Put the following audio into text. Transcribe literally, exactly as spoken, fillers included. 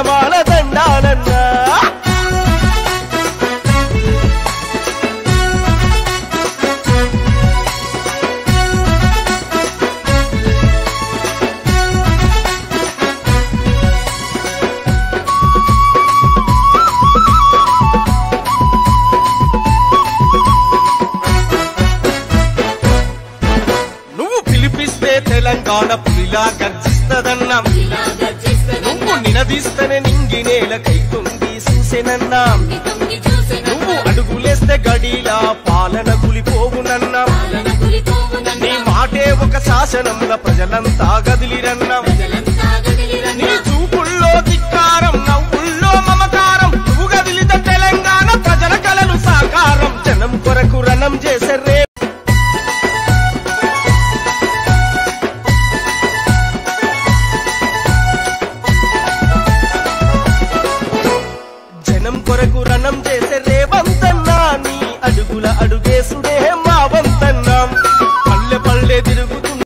పూలమాల దండాలన్నా తెలంగాణ పులిలా గర్జిస్తదన్నా నువ్వు నినదిస్తనే నింగి నేల కైతుంగి చూసెనన్నా నువ్వు అడుగులేస్తే గడిలా పాలన గులిపోవునన్నా నీ మాటే ఒక శాసనంలో ప్రజలంతా గదిలిరన్నా నీ చూపుల్లో ధిక్కారం నవ్వుల్లో మమకారం నువ్వు గదిలిత తెలంగాణ ప్రజల కలలు సాకారం జనం కొరకు రణం చేసే రే కొరకు రణం చేసే రేవంతన్నా నీ అడుగుల అడుగేసు